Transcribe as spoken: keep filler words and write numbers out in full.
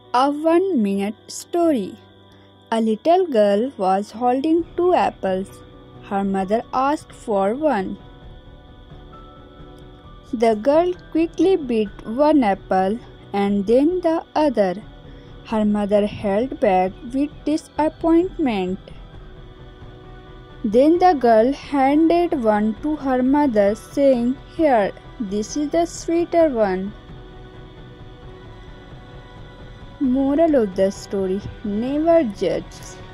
A one minute story. A little girl was holding two apples. Her mother asked for one. The girl quickly bit one apple and then the other. Her mother held back with disappointment. Then the girl handed one to her mother, saying, "Here, this is the sweeter one." Moral of the story: never judge.